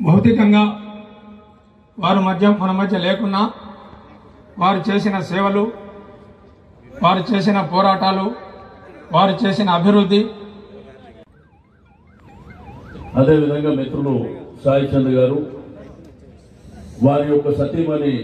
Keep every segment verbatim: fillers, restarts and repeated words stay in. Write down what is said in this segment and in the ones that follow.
భౌతికంగా వారి మధ్య మన మధ్య లేకున్నా వారు చేసిన సేవలు, వారు చేసిన పోరాటాలు, వారు చేసిన అభివృద్ధి, అదేవిధంగా మిత్రులు సాయి చంద్ర గారు, వారి యొక్క సతీమణి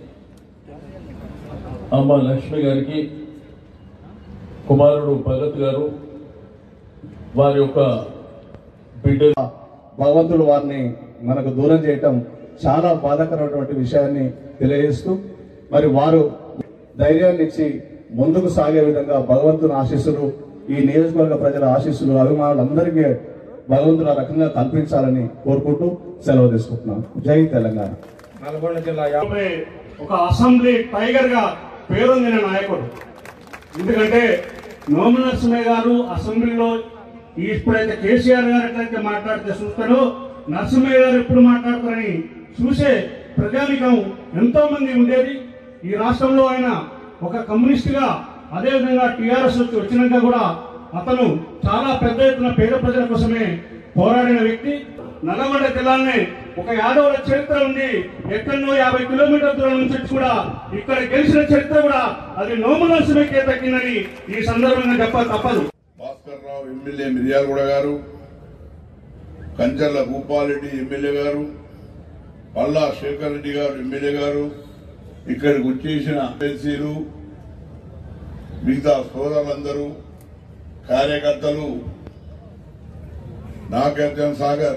అమ్మ లక్ష్మి గారికి, కుమారుడు భగత్ గారు, వారి యొక్క బిడ్డ, భగవంతుడు వారిని మనకు దూరం చేయటం చాలా బాధాకరమైనటువంటి విషయాన్ని తెలియజేస్తూ, మరి వారు ధైర్యాన్ని ఇచ్చి ముందుకు సాగే విధంగా భగవంతుని ఆశీస్సులు, ఈ నియోజకవర్గ ప్రజల ఆశీస్సులు అభిమానులందరికీ భగవంతుడు ఆ రకంగా కల్పించాలని కోరుకుంటూ సెలవు తీసుకుంటున్నాను. జై తెలంగాణ. నల్గొండ జిల్లా యాభై ఒక అసెంబ్లీ టైగర్ గా పేరొందిన నాయకుడు. ఎందుకంటే నోముల నరసింహయ్య గారు అసెంబ్లీలో ఇప్పుడైతే కేసీఆర్ గారు ఎట్లయితే మాట్లాడితే చూస్తారో, నరసింహయ్య గారు ఎప్పుడు మాట్లాడతారని చూసే ప్రజానికం ఎంతో మంది ఉండేది. ఈ రాష్ట్రంలో ఆయన ఒక కమ్యూనిస్ట్ గా, అదేవిధంగా టీఆర్ఎస్ వచ్చి వచ్చినాక కూడా అతను చాలా పెద్ద ఎత్తున పేద ప్రజల కోసమే పోరాడిన వ్యక్తి. నల్గొండ జిల్లానే ఒక యాదవుల చరిత్ర ఉంది. ఎక్కడో యాభై కిలోమీటర్ల దూరం నుంచి కూడా ఇక్కడ గెలిచిన చరిత్ర కూడా అది నోముల నరసింహకే దక్కిందని ఈ సందర్భంగా చెప్ప తప్పదు. భాస్కర్ రావు ఎమ్మెల్యే మిర్యాలగూడ గారు, కంచర్ల భూపాలరెడ్డి ఎమ్మెల్యే గారు, పల్లా శేఖర్ రెడ్డి గారు ఎమ్మెల్యే గారు, ఇక్కడికి వచ్చేసిన ఎమ్మెల్సీలు, మిగతా సోదరులందరూ, కార్యకర్తలు, నాగార్జున సాగర్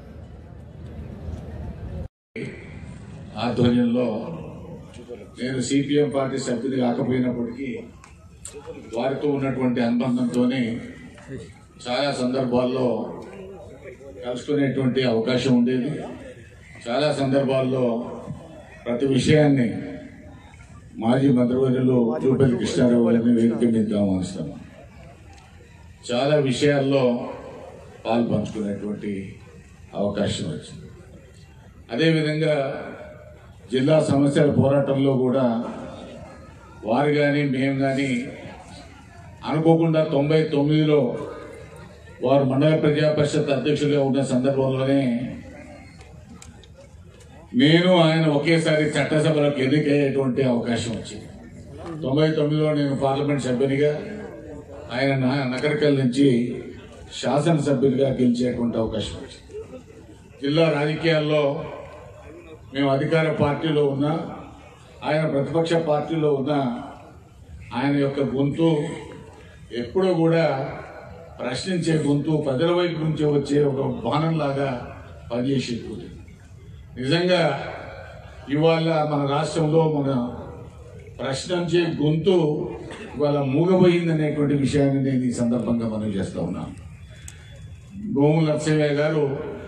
ఆధ్వర్యంలో నేను సిపిఎం పార్టీ సభ్యులు కాకపోయినప్పటికీ వారితో ఉన్నటువంటి అనుబంధంతోనే చాలా సందర్భాల్లో కలుసుకునేటువంటి అవకాశం ఉండేది. చాలా సందర్భాల్లో ప్రతి విషయాన్ని మాజీ మంత్రివర్యులు జూపల్లి కృష్ణారావు గారిని వేదిక మీద ఆహ్వానిస్తాను. చాలా విషయాల్లో పాలు పంచుకునేటువంటి అవకాశం వచ్చింది. అదేవిధంగా జిల్లా సమస్యల పోరాటంలో కూడా వారు కానీ మేము కానీ అనుకోకుండా తొంభై తొమ్మిదిలో వారు మండల ప్రజా పరిషత్ అధ్యక్షులుగా ఉన్న సందర్భంలోనే నేను ఆయన ఒకేసారి చట్టసభలకు ఎన్నికయ్యేటువంటి అవకాశం వచ్చింది. తొంభై తొమ్మిదిలో నేను పార్లమెంట్ సభ్యునిగా, ఆయన నకరికల్ నుంచి శాసనసభ్యులుగా గెలిచేటువంటి అవకాశం వచ్చింది. జిల్లా రాజకీయాల్లో మేము అధికార పార్టీలో ఉన్నా, ఆయన ప్రతిపక్ష పార్టీలో ఉన్నా, ఆయన యొక్క గొంతు ఎప్పుడూ కూడా ప్రశ్నించే గొంతు, ప్రజల వైపు నుంచి వచ్చే ఒక బాణంలాగా పనిచేసేది. నిజంగా ఇవాళ మన రాష్ట్రంలో మన ప్రశ్నించే గొంతు ఇవాళ మూగబోయిందనేటువంటి విషయాన్ని నేను ఈ సందర్భంగా మనం చేస్తూ ఉన్నాను. నోముల నరసింహయ్య గారు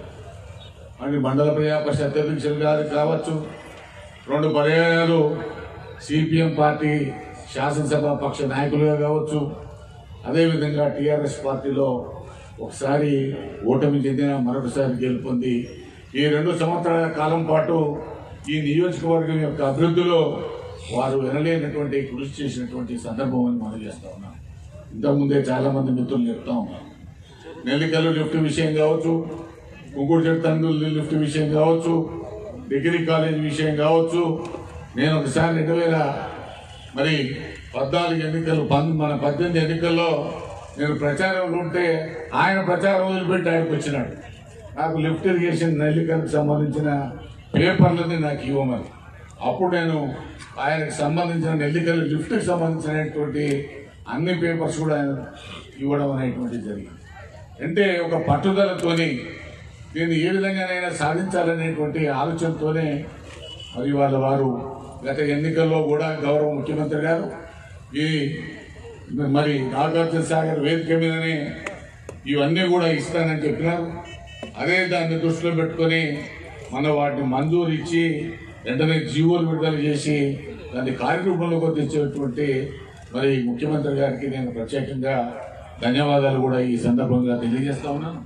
అని మండల ప్రజా పరిషత్ అధ్యక్షులు గారు కావచ్చు, రెండు పర్యాయాలు సిపిఎం పార్టీ శాసనసభ పక్ష నాయకులుగా కావచ్చు, అదేవిధంగా టీఆర్ఎస్ పార్టీలో ఒకసారి ఓటమి చెందిన మరొకసారి గెలుపొంది ఈ రెండు సంవత్సరాల కాలం పాటు ఈ నియోజకవర్గం యొక్క అభివృద్ధిలో వారు వినలేనటువంటి కృషి చేసినటువంటి సందర్భం అని మనం చేస్తూ ఉన్నాం. ఇంతకుముందే చాలా మంది మిత్రులు చెప్తా ఉన్నారు. నెల్లికల్లు లిఫ్ట్ విషయం కావచ్చు, కుంకుడు చెట్టు తండ్రులు లిఫ్ట్ విషయం కావచ్చు, డిగ్రీ కాలేజ్ విషయం కావచ్చు. నేను ఒకసారి రెండు వేల మరి పద్నాలుగు ఎన్నికలు మన పద్దెనిమిది ఎన్నికల్లో నేను ప్రచారంలో ఉంటే ఆయన ప్రచారం వదిలిపెట్టి ఆయనకు వచ్చినాడు. నాకు లిఫ్ట్ ఇరిగేషన్ నెల్లికల్కి సంబంధించిన పేపర్లని నాకు ఇవ్వమని. అప్పుడు నేను ఆయనకు సంబంధించిన నెల్లికల్లు లిఫ్ట్కి సంబంధించినటువంటి అన్ని పేపర్స్ కూడా ఆయన ఇవ్వడం అనేటువంటిది జరిగింది. అంటే ఒక పట్టుదలతోని దీన్ని ఏ విధంగానైనా సాధించాలనేటువంటి ఆలోచనతోనే మరి వాళ్ళ వారు గత ఎన్నికల్లో కూడా గౌరవ ముఖ్యమంత్రి గారు ఈ మరి నాగార్జున సాగర్ వేదిక మీదనే ఇవన్నీ కూడా ఇస్తానని చెప్పినారు. అదే దాన్ని దృష్టిలో పెట్టుకొని మన వాటిని మంజూరు ఇచ్చి వెంటనే జీవోలు విడుదల చేసి దాన్ని కార్యరూపంలోకి తెచ్చేటువంటి మరి ముఖ్యమంత్రి గారికి నేను ప్రత్యేకంగా ధన్యవాదాలు కూడా ఈ సందర్భంగా తెలియజేస్తా ఉన్నాను.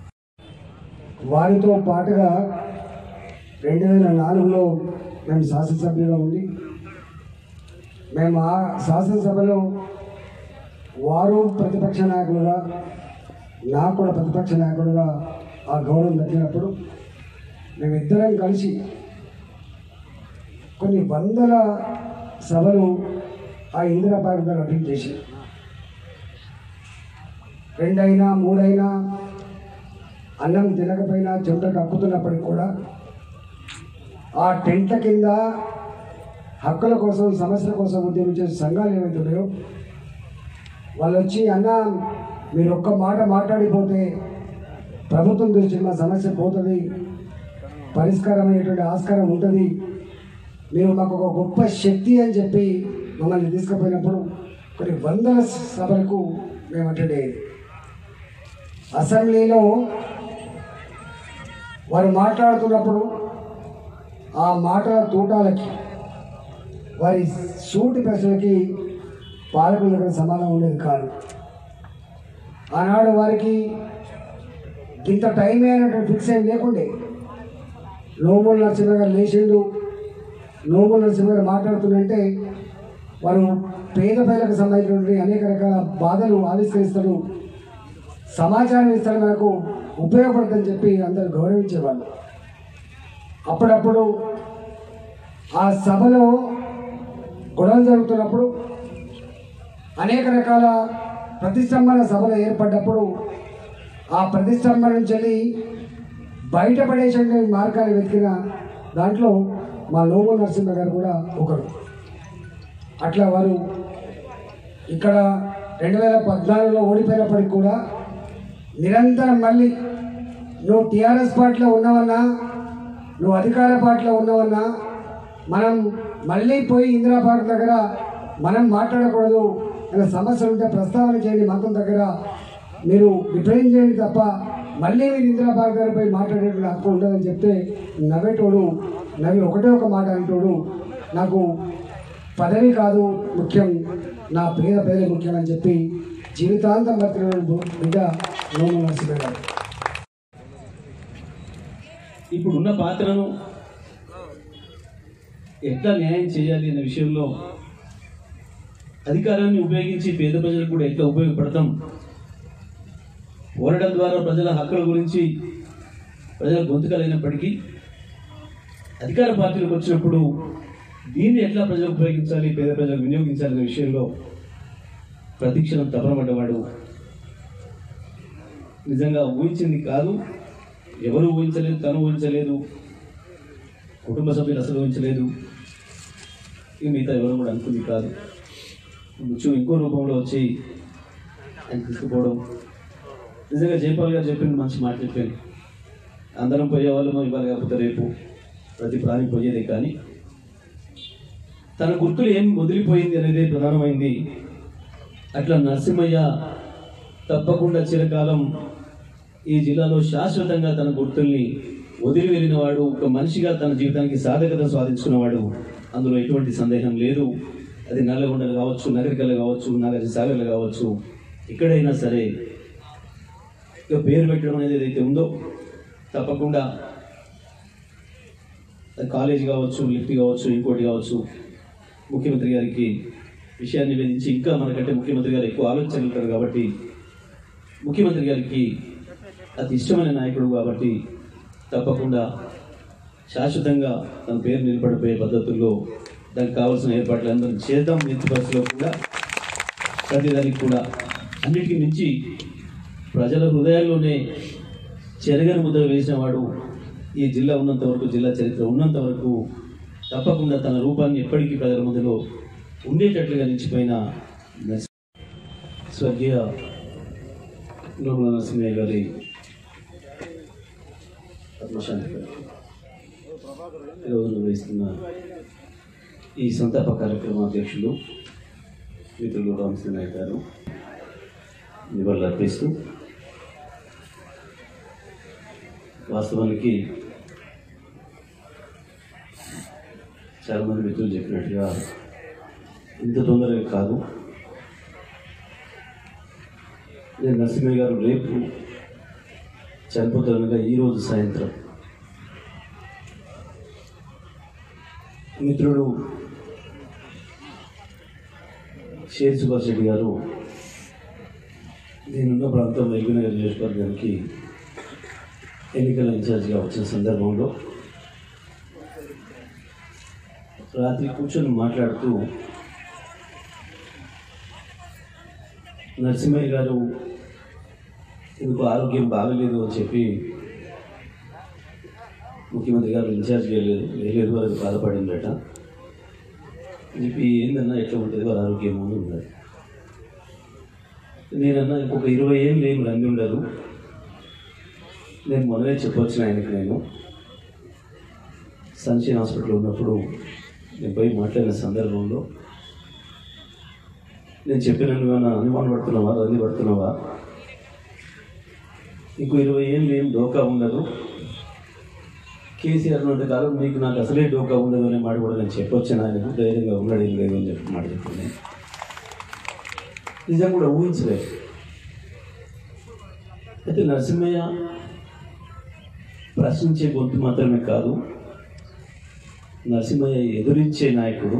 వారితో పాటుగా రెండు వేల నాలుగులో మేము శాసనసభ్యులుగా ఉండి మేము ఆ శాసనసభలో వారు ప్రతిపక్ష నాయకులుగా, నాకు కూడా ప్రతిపక్ష నాయకుడుగా ఆ గౌరవం దక్కినప్పుడు మేమిద్దరం కలిసి కొన్ని వందల సభలు ఆ ఇందిరా పార్క్ దగ్గర అటెండ్ చేసి రెండైనా మూడైనా అన్నం తినకపోయినా చెమట కక్కుతున్నప్పటికి కూడా ఆ టెంట్ల కింద హక్కుల కోసం సమస్యల కోసం ఉద్యమించే సంఘాలు ఏవైతే ఉన్నాయో వాళ్ళు వచ్చి అన్న మీరు ఒక్క మాట మాట్లాడిపోతే ప్రభుత్వం దృష్టికి మా సమస్య పోతుంది, పరిష్కారం అయ్యేటువంటి ఆస్కారం ఉంటుంది, మీరు మాకు ఒక గొప్ప శక్తి అని చెప్పి మమ్మల్ని తీసుకుపోయినప్పుడు కొన్ని వందల సభలకు మేము అటెండ్ అయ్యేది. అసెంబ్లీలో వారు మాట్లాడుతున్నప్పుడు ఆ మాటల తూటాలకి వారి సూటి ప్రశ్నలకి పాలకుల దగ్గర సమాధానం ఉండేది కాదు. ఆనాడు వారికి ఇంత టైం అయినటువంటి ఫిక్స్ ఏం లేకుండే. నోముల నరసింహ గారు లేచిండు, నోముల నరసింహ గారు మాట్లాడుతుందంటే వారు పేద ప్రజలకు సంబంధించినటువంటి అనేక రకాల బాధలు ఆవిష్కరిస్తారు, సమాచారం ఇస్తారు, మనకు ఉపయోగపడుతుందని చెప్పి అందరూ గౌరవించేవాళ్ళు. అప్పుడప్పుడు ఆ సభలో గొడవలు జరుగుతున్నప్పుడు అనేక రకాల ప్రతిష్టంభన సభలు ఏర్పడ్డప్పుడు ఆ ప్రతిష్టంభన నుంచి వెళ్ళి బయటపడేసే మార్గాలు వెతికిన దాంట్లో మా నోముల నరసింహ గారు కూడా ఒకరు. అట్లా వారు ఇక్కడ రెండు వేల పద్నాలుగులో ఓడిపోయినప్పటికి కూడా నిరంతరం మళ్ళీ నువ్వు టీఆర్ఎస్ పార్టీలో ఉన్నవన్నా, నువ్వు అధికార పార్టీలో ఉన్నవన్నా, మనం మళ్ళీ పోయి ఇందిరా పార్క్ దగ్గర మనం మాట్లాడకూడదు, అనే సమస్యలు ఉంటే ప్రస్తావన చేయండి, మతం దగ్గర మీరు రిప్రజెంట్ చేయండి తప్ప మళ్ళీ మీరు ఇందిరా పార్క్ దగ్గర పోయి మాట్లాడేటువంటి హక్కు ఉండదని చెప్తే నవ్వేటోడు, నవ్వి ఒకటే ఒక మాట అంటోడు, నాకు పదవి కాదు ముఖ్యం, నా పేద పేద ముఖ్యం అని చెప్పి జీవితాంతం బతికిన బిడ్డ నోముల నరసింహ గారు. ఇప్పుడున్న పాత్రను ఎట్లా న్యాయం చేయాలి అనే విషయంలో అధికారాన్ని ఉపయోగించి పేద ప్రజలకు కూడా ఎట్లా ఉపయోగపడతాం, పోరాటం ద్వారా ప్రజల హక్కుల గురించి ప్రజల గొంతుకలైనప్పటికీ అధికార పార్టీలకు వచ్చినప్పుడు దీన్ని ఎట్లా ప్రజలకు ఉపయోగించాలి, పేద ప్రజలకు వినియోగించాలనే విషయంలో ప్రతిక్షణం తపనపడ్డవాడు. నిజంగా ఊహించింది కాదు, ఎవరు ఊహించలేదు, తను ఊహించలేదు, కుటుంబ సభ్యులు అసలు ఊహించలేదు, ఇక మిగతా ఎవరు కూడా అనుకుంది కాదు. ముచ్చు ఇంకో రూపంలో వచ్చి ఆయన తీసుకుపోవడం. నిజంగా జయపాల్ గారు చెప్పింది మంచి మాట చెప్పాను, అందరం పోయేవాళ్ళము ఇవ్వాలి, కాకపోతే రేపు ప్రతి ప్రాణి పోయేదే, కానీ తన గుర్తులు ఏం వదిలిపోయింది అనేది ప్రధానమైంది. అట్లా నరసింహయ్య తప్పకుండా చిరకాలం ఈ జిల్లాలో శాశ్వతంగా తన గుర్తుల్ని వదిలి వెళ్ళినవాడు, ఒక మనిషిగా తన జీవితానికి సాధకత సాధించుకున్నవాడు, అందులో ఎటువంటి సందేహం లేదు. అది నల్లగొండలు కావచ్చు, నగరికలు కావచ్చు, నాగార్జున సాగర్లు కావచ్చు, ఎక్కడైనా సరే ఇక పేరు పెట్టడం అనేది ఏదైతే ఉందో తప్పకుండా కాలేజ్ కావచ్చు, లిఫ్ట్ కావచ్చు, ఇంకోటి కావచ్చు, ముఖ్యమంత్రి గారికి విషయాన్ని నివేదించి, ఇంకా మనకంటే ముఖ్యమంత్రి గారు ఎక్కువ ఆలోచించగలుగుతారు కాబట్టి, ముఖ్యమంత్రి గారికి అతి ఇష్టమైన నాయకుడు కాబట్టి తప్పకుండా శాశ్వతంగా తన పేరు నిలబడిపోయే పద్ధతుల్లో దానికి కావాల్సిన ఏర్పాట్లు అందరం చేద్దాం. ఎత్తి బస్సులో కూడా ప్రతిదానికి కూడా అన్నిటికీ మించి ప్రజల హృదయాల్లోనే చెరగని ముద్ర వేసిన వాడు ఈ జిల్లా ఉన్నంత వరకు, జిల్లా చరిత్ర ఉన్నంత వరకు తప్పకుండా తన రూపాన్ని ఎప్పటికీ ప్రజల మధ్యలో ఉండేటట్లుగా నిలిచిపోయిన స్వర్గీయ నోముల నరసింహయ్య గారి ఆత్మశాంతి ఈరోజు నిర్వహిస్తున్న ఈ సంతాప కార్యక్రమ అధ్యక్షులు మిత్రులు రామకృష్ణ నాయక్ గారు నివాళులు అర్పిస్తూ, వాస్తవానికి చాలామంది మిత్రులు చెప్పినట్టుగా ఇంత తొందరగా కాదు. నేను నరసింహయ్య గారు రేపు చనిపోతారనగా ఈరోజు సాయంత్రం మిత్రుడు షేర్ సుభాష్ రెడ్డి గారు నేనున్న ప్రాంతం ఎల్బీనగర్ నియోజకవర్గానికి ఎన్నికల ఇన్ఛార్జిగా వచ్చిన సందర్భంలో రాత్రి కూర్చొని మాట్లాడుతూ నరసింహయ్య గారు ఎందుకు ఆరోగ్యం బాగలేదు అని చెప్పి ముఖ్యమంత్రి గారు ఇన్ఛార్జ్ చేయలేదు వేయలేదు వారికి బాధపడిందట చెప్పి ఏందన్నా ఎట్లా ఉంటుంది వారి ఆరోగ్యం అని ఉన్నారు. నేనన్నా ఇంకొక ఇరవై ఏళ్ళు ఏమి రంది ఉండదు, నేను మొదలే చెప్పొచ్చిన ఆయనకి. నేను సన్షైన్ హాస్పిటల్లో ఉన్నప్పుడు నేను పోయి మాట్లాడిన సందర్భంలో నేను చెప్పిన నువ్వేనా అనుమానం పడుతున్నావా, రంది పడుతున్నావా, ఇంకో ఇరవై ఏళ్ళు ఏం డోకా ఉండదు, కేసీఆర్ ఉన్నంత కాలం నీకు నాకు అసలే డోకా ఉండదు అనే మాట కూడా నేను చెప్పొచ్చాను. ఆయనకు ధైర్యంగా ఉన్నాడు ఏం లేదు అని చెప్పి మాట చెప్తున్నాను. నిజం కూడా ఊహించలేదు. అయితే నరసింహయ్య ప్రశ్నించే గొంతు మాత్రమే కాదు, నరసింహయ్య ఎదురించే నాయకుడు.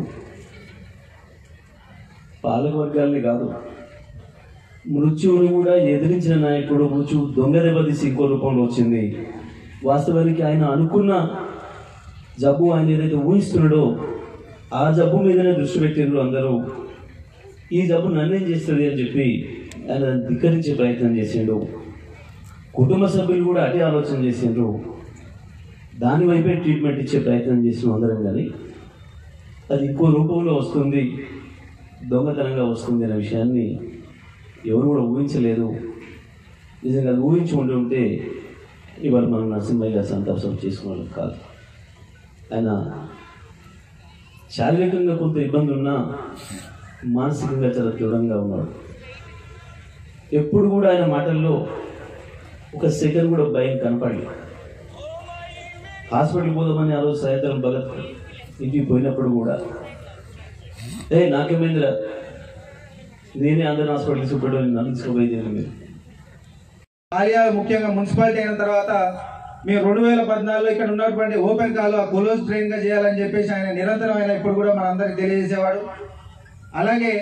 పాలక వర్గాల్ని కాదు, మృత్యువుని కూడా ఎదిరించిన నాయకుడు. మృత్యువు దొంగ దెబ్బతీసి ఇంకో రూపంలో వచ్చింది. వాస్తవానికి ఆయన అనుకున్న జబ్బు ఆయన ఏదైతే ఊహిస్తున్నాడో ఆ జబ్బు మీదనే దృష్టి పెట్టిండ్రు అందరూ. ఈ జబ్బు నన్నేం చేస్తుంది అని చెప్పి ఆయన ధిక్కరించే ప్రయత్నం చేసిండు. కుటుంబ సభ్యులు కూడా అదే ఆలోచన చేసిండ్రు. దాని వైపే ట్రీట్మెంట్ ఇచ్చే ప్రయత్నం చేసిన అందరం. కానీ అది ఇంకో రూపంలో వస్తుంది, దొంగతనంగా వస్తుంది అనే విషయాన్ని ఎవరు కూడా ఊహించలేదు. నిజంగా అది ఊహించి ఉండి ఉంటే ఇవాళ మనం నరసింహయ్య గారి సంతాపం చేసుకోవడం కాదు. ఆయన శారీరకంగా కొంత ఇబ్బంది ఉన్నా మానసికంగా చాలా దృఢంగా ఉన్నాడు. ఎప్పుడు కూడా ఆయన మాటల్లో ఒక సెకండ్ కూడా భయం కనపడలేదు. హాస్పిటల్కి పోదామని ఆ రోజు సాయంత్రం భగత్ ఇంటికి పోయినప్పుడు కూడా ఏ నాకేమైందిరా, నేనే అందరిని హాస్పిటల్కి చూపెట్టాలి, నన్ను తీసుకోపోయింది మీరు. ఆలియా ముఖ్యంగా మున్సిపాలిటీ అయిన తర్వాత మేము రెండు వేల పద్నాలుగులో ఇక్కడ ఉన్నటువంటి ఓపెన్ కాలువ క్లోజ్ డ్రైన్గా చేయాలని చెప్పేసి ఆయన నిరంతరం ఆయన ఇప్పుడు కూడా మన అందరికి తెలియజేసేవాడు. అలాగే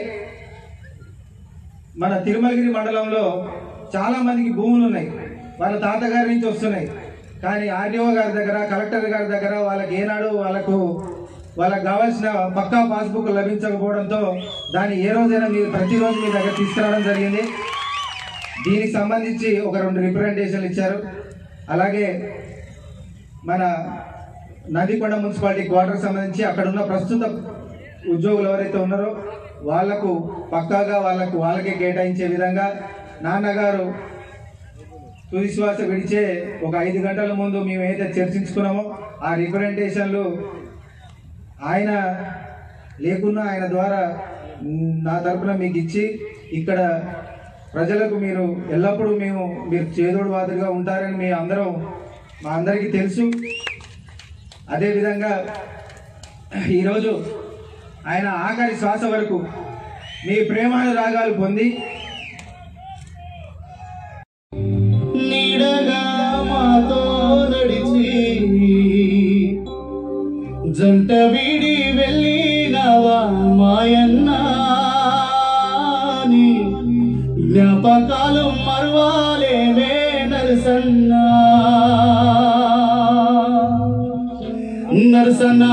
మన తిరుమలగిరి మండలంలో చాలా మందికి భూములు ఉన్నాయి, వాళ్ళ తాతగారి నుంచి వస్తున్నాయి. కానీ ఆర్డీఓ గారి దగ్గర, కలెక్టర్ గారి దగ్గర వాళ్ళకి ఏనాడు వాళ్ళకు వాళ్ళకి కావాల్సిన పక్కా పాస్బుక్ లభించకపోవడంతో దాన్ని ఏ రోజైనా మీరు ప్రతిరోజు మీ దగ్గర తీసుకురావడం జరిగింది. దీనికి సంబంధించి ఒక రెండు రిప్రజెంటేషన్లు ఇచ్చారు. అలాగే మన నందికొండ మున్సిపాలిటీ క్వార్టర్కి సంబంధించి అక్కడ ఉన్న ప్రస్తుత ఉద్యోగులు ఎవరైతే ఉన్నారో వాళ్లకు పక్కాగా వాళ్ళకు వాళ్ళకే కేటాయించే విధంగా నాన్నగారు తుదిశ్వాస విడిచే ఒక ఐదు గంటల ముందు మేము ఏదైతే చర్చించుకున్నామో ఆ రిప్రజెంటేషన్లు ఆయన లేకున్నా ఆయన ద్వారా నా తరఫున మీకు ఇచ్చి ఇక్కడ ప్రజలకు మీరు ఎల్లప్పుడూ మేము మీరు చేదోడు వాదులుగా ఉంటారని మీ అందరం మా అందరికీ తెలుసు. అదేవిధంగా ఈరోజు ఆయన ఆఖరి శ్వాస వరకు మీ ప్రేమానురాగాలు పొంది నీడగా మాతో నడిచి జంట వీడి వెళ్ళినవా మాయన్నా, జ్ఞాపకాలు మరువాలేమే నరసన్నా నరసన్నా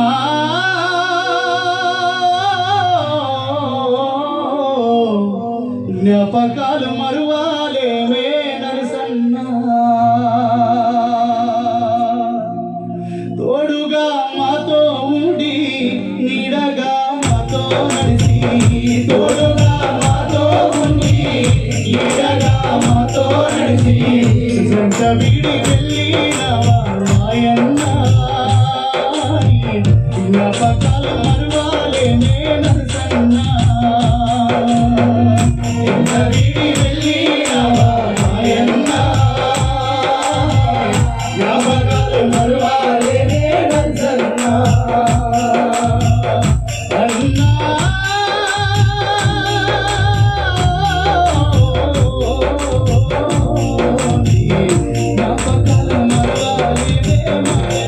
జ్ఞాపకాలు మరువాలేమే నరసన్నా, తోడుగా మాతో ఉండి నీడగా మాతో నడిచి, తోడుగా మాతో ఉండి నీడగా మాతో నడిచి జంట వీడి వెళ్ళినవా మాయన్నా, జ్ఞాపకాలు మరువాలేమే నరసన్నా, జంట వీడి వెళ్ళినవా మాయన్నా, జ్ఞాపకాలు మరువాలేమే నరసన్నా అన్నా. జ్ఞాపకాలు మరువాలేమే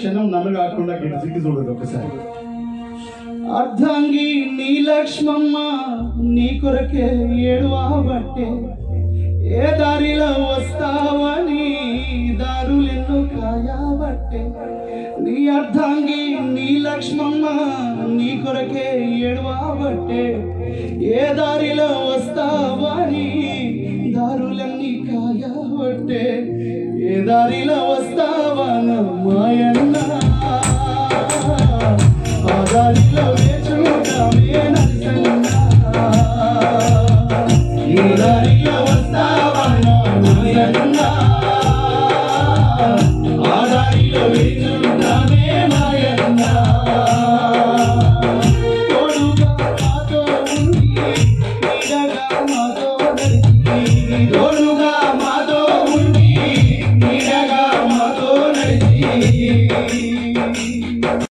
క్షణం నన్ను కాకుండా గిటి సిక్కి చూడదు ఒకసారి. అర్ధాంగి నీ లక్ష్మమ్మ నీ కొరకే ఏడువాబట్టే ఏ దారిలో వస్తావని దారులెన్నో కాయబట్టే. నీ అర్ధాంగి నీ లక్ష్మమ్మ నీ కొరకే ఏడువాబట్టే ఏ దారిలో వస్తావని దారులన్నీ కాయబట్టే. ఏ దారిలో వస్తావన మాయన్న